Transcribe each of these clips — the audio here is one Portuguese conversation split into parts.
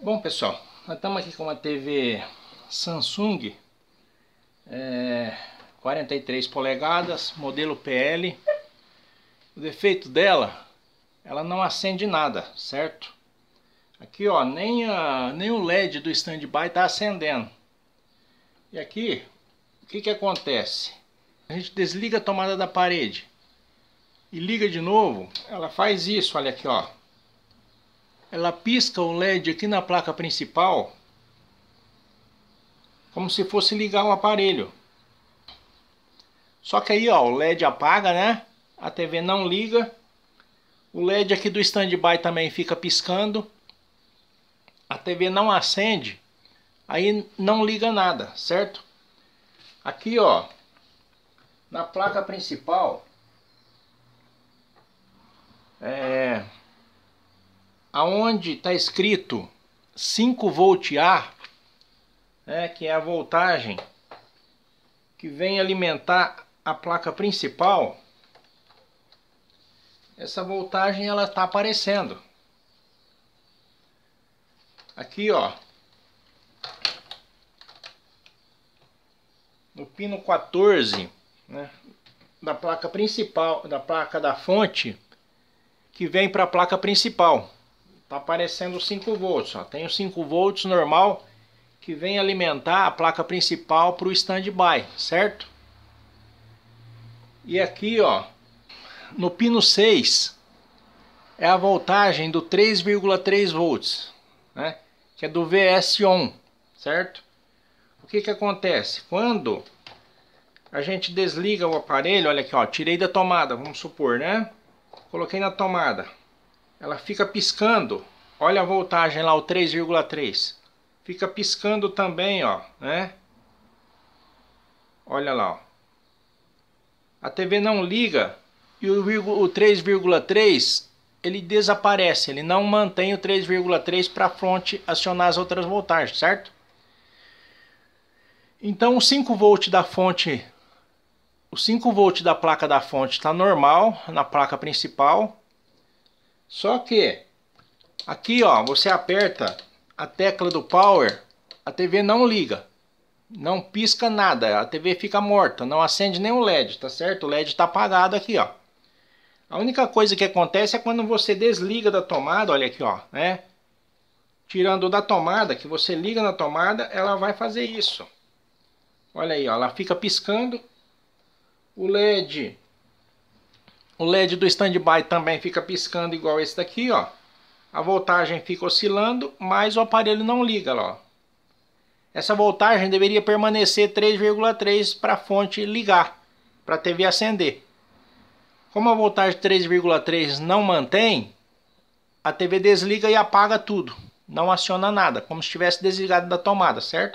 Bom, pessoal, nós estamos aqui com uma TV Samsung 43 polegadas, modelo PL. O defeito dela, ela não acende nada, certo? Aqui, ó, nem o LED do standby está acendendo. E aqui, o que acontece? A gente desliga a tomada da parede e liga de novo, ela faz isso, olha aqui, ó. Ela pisca o LED aqui na placa principal, como se fosse ligar o aparelho. Só que aí, ó, o LED apaga, né? A TV não liga. O LED aqui do standby também fica piscando. A TV não acende. Aí não liga nada, certo? Aqui, ó, na placa principal, aonde está escrito 5V A, que é a voltagem que vem alimentar a placa principal, essa voltagem ela está aparecendo. Aqui, ó, no pino 14, né, da placa principal, da placa da fonte, que vem para a placa principal. Tá aparecendo 5 volts, ó. Tem o 5 volts normal que vem alimentar a placa principal para o standby, certo? E aqui, ó, no pino 6 é a voltagem do 3,3 volts, né? Que é do VS-ON, certo? O que acontece? Quando a gente desliga o aparelho, olha aqui, ó, tirei da tomada, vamos supor, né? Coloquei na tomada. Ela fica piscando, olha a voltagem lá, o 3,3. Fica piscando também, ó, né? Olha lá, ó. A TV não liga e o 3,3 ele desaparece, ele não mantém o 3,3 para a fonte acionar as outras voltagens, certo? Então o 5 volt da fonte, o 5 volt da placa da fonte está normal na placa principal. Só que aqui, ó, você aperta a tecla do power, a TV não liga, não pisca nada, a TV fica morta, não acende nem o LED, tá certo? O LED está apagado aqui, ó. A única coisa que acontece é quando você desliga da tomada, olha aqui, ó, né? Tirando da tomada, que você liga na tomada, ela vai fazer isso. Olha aí, ó, ela fica piscando. O LED do standby também fica piscando igual esse daqui, ó. A voltagem fica oscilando, mas o aparelho não liga, ó. Essa voltagem deveria permanecer 3,3 para a fonte ligar, para a TV acender. Como a voltagem 3,3 não mantém, a TV desliga e apaga tudo. Não aciona nada, como se estivesse desligado da tomada, certo?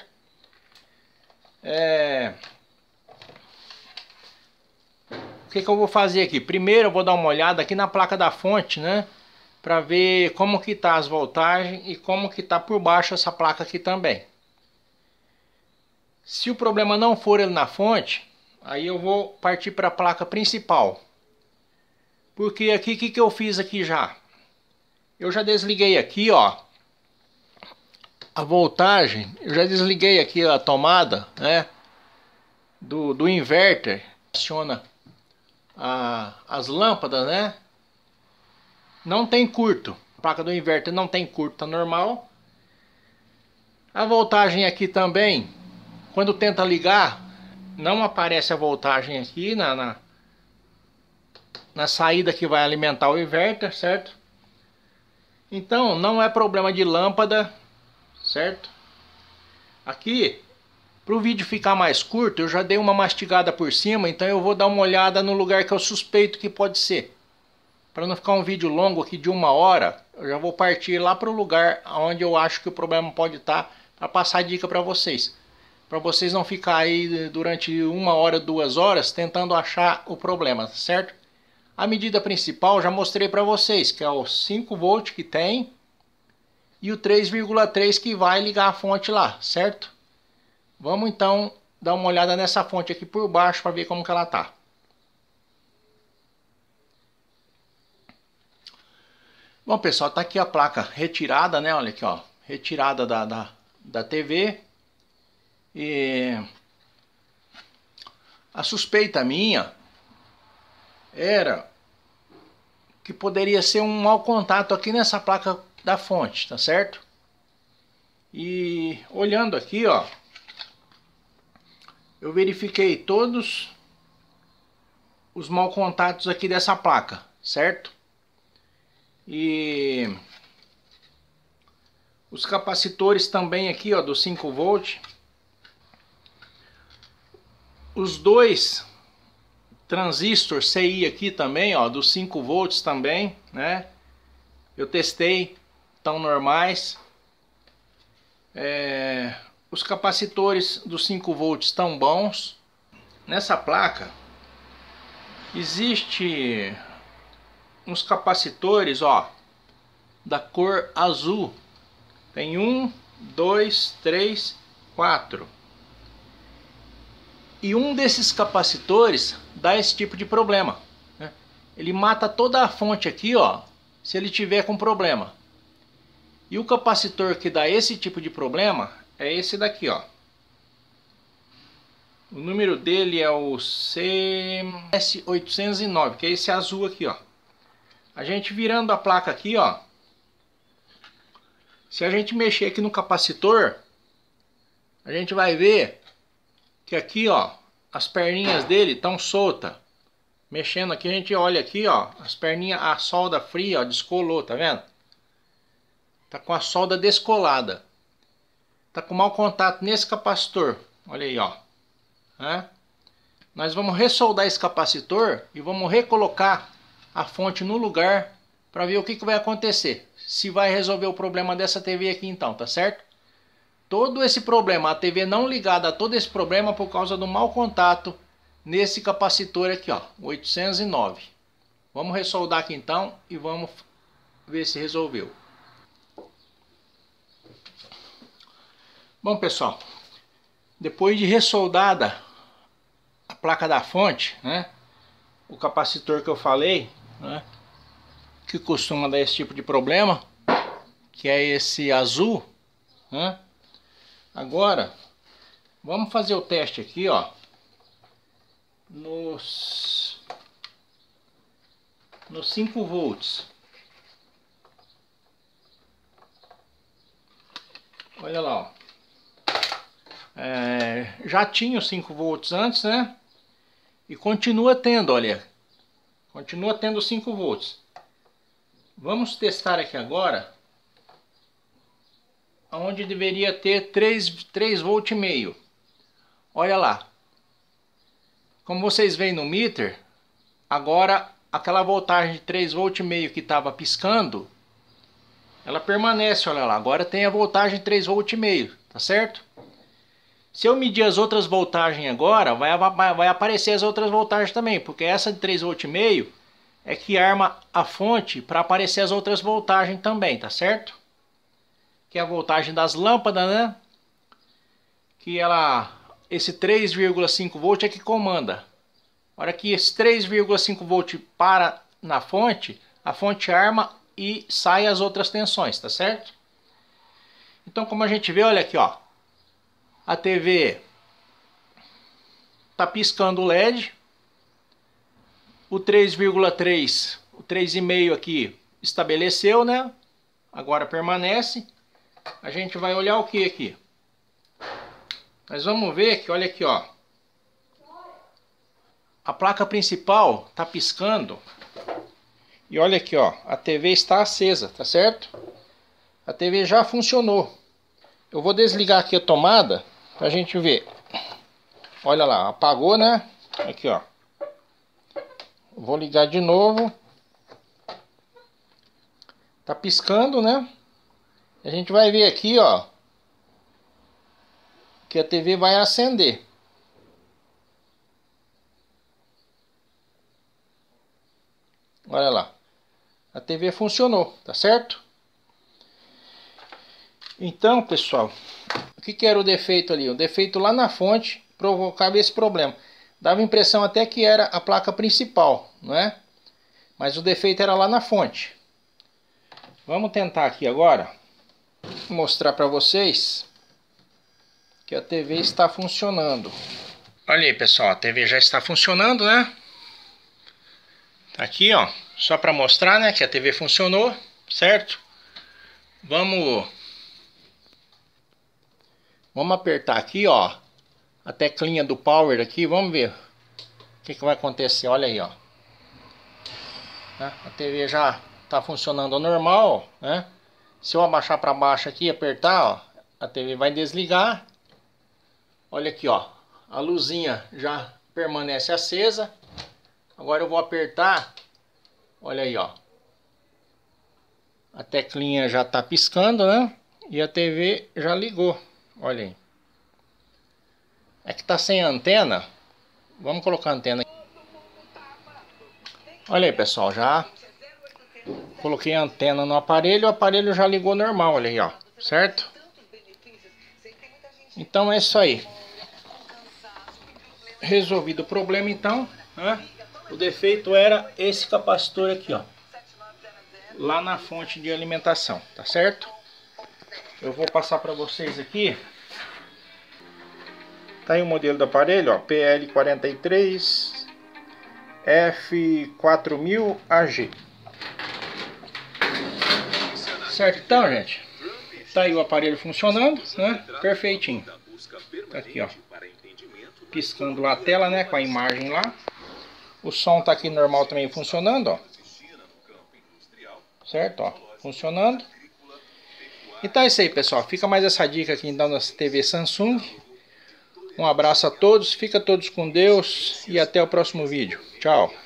O que eu vou fazer aqui? Primeiro eu vou dar uma olhada aqui na placa da fonte, né? Para ver como que tá as voltagens e como que tá por baixo essa placa aqui também. Se o problema não for ele na fonte, aí eu vou partir para a placa principal. Porque aqui, o que eu fiz aqui já? Eu já desliguei aqui, ó, a voltagem. Eu já desliguei aqui a tomada, né, do inverter. Aciona as lâmpadas, né? Não tem curto. A placa do inverter não tem curto, tá normal. A voltagem aqui também, quando tenta ligar, não aparece a voltagem aqui na saída que vai alimentar o inverter, certo? Então não é problema de lâmpada, certo? Aqui, para o vídeo ficar mais curto, eu já dei uma mastigada por cima, então eu vou dar uma olhada no lugar que eu suspeito que pode ser. Para não ficar um vídeo longo aqui de 1 hora, eu já vou partir lá para o lugar onde eu acho que o problema pode estar, para passar dica para vocês. Para vocês não ficar aí durante 1 hora, 2 horas, tentando achar o problema, certo? A medida principal já mostrei para vocês, que é o 5 volt que tem e o 3,3 que vai ligar a fonte lá, certo? Vamos então dar uma olhada nessa fonte aqui por baixo para ver como que ela tá. Bom, pessoal, tá aqui a placa retirada, né? Olha aqui, ó, retirada da TV. E a suspeita minha era que poderia ser um mau contato aqui nessa placa da fonte, tá certo? E olhando aqui, ó, eu verifiquei todos os mau contatos aqui dessa placa, certo? E os capacitores também aqui, ó, do 5 volt. Os dois transistores CI aqui também, ó, dos 5 volts também, né? Eu testei, estão normais. Os capacitores dos 5 volts estão bons. Nessa placa existe uns capacitores, ó, da cor azul. Tem 1, 2, 3, 4. E um desses capacitores dá esse tipo de problema, né? Ele mata toda a fonte aqui, ó, se ele tiver com problema. E o capacitor que dá esse tipo de problema é esse daqui, ó. O número dele é o CS809, que é esse azul aqui, ó. A gente virando a placa aqui, ó. Se a gente mexer aqui no capacitor, a gente vai ver que aqui, ó, as perninhas dele estão soltas. Mexendo aqui, a gente olha aqui, ó, as perninhas, a solda fria, ó, descolou, tá vendo? Tá com a solda descolada. Tá com mau contato nesse capacitor. Olha aí, ó. Nós vamos ressoldar esse capacitor e vamos recolocar a fonte no lugar para ver o que vai acontecer. Se vai resolver o problema dessa TV aqui então, tá certo? Todo esse problema, a TV não ligada a todo esse problema por causa do mau contato nesse capacitor aqui, ó, 809. Vamos ressoldar aqui então e vamos ver se resolveu. Bom, pessoal, depois de ressoldada a placa da fonte, né, o capacitor que eu falei, né, que costuma dar esse tipo de problema, que é esse azul, né? Agora, vamos fazer o teste aqui, ó, nos 5 volts. Olha lá, ó. Já tinha os 5 volts antes, né? E continua tendo, olha. Continua tendo 5 volts. Vamos testar aqui agora onde deveria ter 3 volt e meio. Olha lá. Como vocês veem no meter, agora aquela voltagem de 3 volt e meio que estava piscando, ela permanece, olha lá. Agora tem a voltagem de 3 volt e meio, tá certo? Se eu medir as outras voltagens agora, vai aparecer as outras voltagens também, porque essa de 3 volt e meio é que arma a fonte para aparecer as outras voltagens também, tá certo? Que é a voltagem das lâmpadas, né? Que esse 3,5 volt é que comanda. A hora que esse 3,5 volt para na fonte, a fonte arma e sai as outras tensões, tá certo? Então, como a gente vê, olha aqui, ó. A TV tá piscando o LED. O 3,3, o 3,5 aqui estabeleceu, né? Agora permanece. A gente vai olhar o que aqui? Nós vamos ver que, olha aqui, ó. A placa principal tá piscando. E olha aqui, ó. A TV está acesa, tá certo? A TV já funcionou. Eu vou desligar aqui a tomada pra gente ver. Olha lá, apagou, né? Aqui, ó. Vou ligar de novo. Tá piscando, né? A gente vai ver aqui, ó, que a TV vai acender. Olha lá. A TV funcionou, tá certo? Então, pessoal, o que era o defeito ali? O defeito lá na fonte provocava esse problema. Dava a impressão até que era a placa principal, não é? Mas o defeito era lá na fonte. Vamos tentar aqui agora mostrar para vocês que a TV está funcionando. Olha aí, pessoal, a TV já está funcionando, né? Tá aqui, ó, só para mostrar, né, que a TV funcionou, certo? Vamos apertar aqui, ó, a teclinha do power aqui, vamos ver o que vai acontecer. Olha aí, ó. A TV já tá funcionando normal, né? Se eu abaixar para baixo aqui e apertar, ó, a TV vai desligar. Olha aqui, ó, a luzinha já permanece acesa. Agora eu vou apertar, olha aí, ó, a teclinha já tá piscando, né? E a TV já ligou, olha aí. É que tá sem antena. Vamos colocar a antena aqui. Olha aí, pessoal, já coloquei a antena no aparelho, o aparelho já ligou normal, olha aí, ó, certo? Então é isso aí. Resolvido o problema então, né? O defeito era esse capacitor aqui, ó, lá na fonte de alimentação, tá certo? Eu vou passar para vocês aqui. Tá aí o modelo do aparelho, ó, PL43 F4000AG. Certo, então, gente, tá aí o aparelho funcionando, né? Perfeitinho. Tá aqui, ó, piscando lá a tela, né, com a imagem lá. O som tá aqui normal também funcionando, ó. Certo, ó, funcionando. Então é isso aí, pessoal. Fica mais essa dica aqui então da TV Samsung. Um abraço a todos, fica todos com Deus e até o próximo vídeo. Tchau.